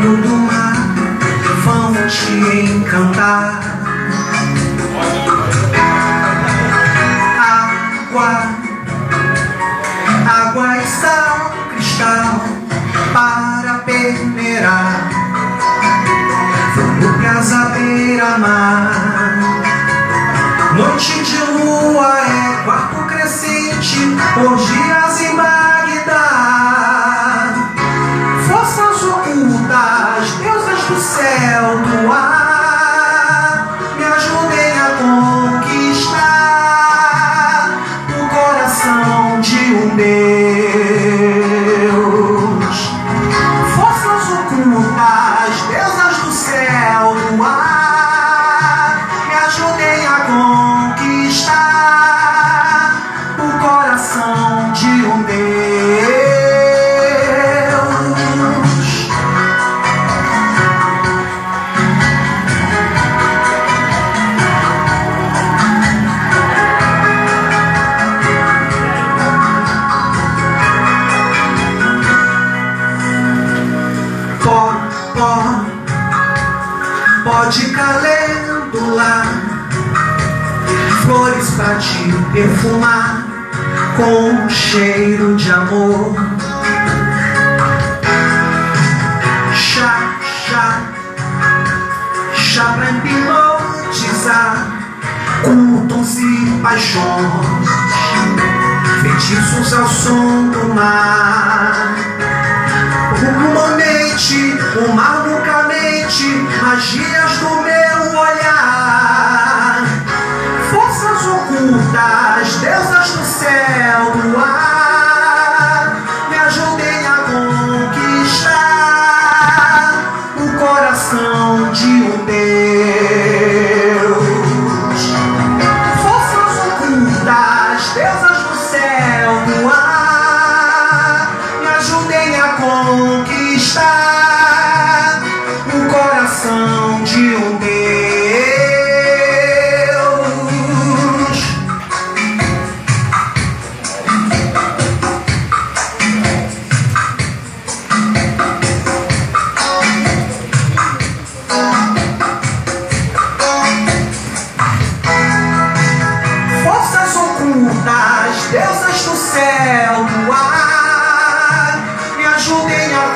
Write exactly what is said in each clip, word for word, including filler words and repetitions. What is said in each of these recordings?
Filho do mar, vão te encantar. Água, água e sal, cristal para peneirar. Vamos casa beira-mar. Noite de lua é quarto crescente, orgias em Bagdá. Forças ocultas, deusas do céu, do ar, me ajudem a conquistar o coração de um Deus. Forças ocultas, deusas do céu, do ar, me ajudem a conquistar o coração de um Deus. Pó, pó, pó de calêndula, flores pra te perfumar com um cheiro de amor. Chá, chá, chá pra hipnotizar, cultos e paixões, feitiços ao som do mar. Humanamente, o mar nunca mente, magias do meu olhar. Forças ocultas, deusas do céu, do ar, me ajudem a conquistar o coração de um Deus. Forças ocultas, deusas do céu, do ar, me ajudem a conquistar o coração de um Deus. Forças ocultas, deusas do céu, do ar, me ajudem a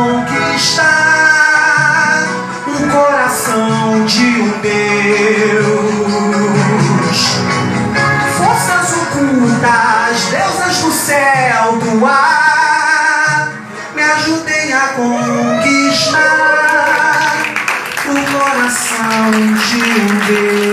conquistar o coração de um Deus. Forças ocultas, deusas do céu, do ar, me ajudem a conquistar o coração de um Deus.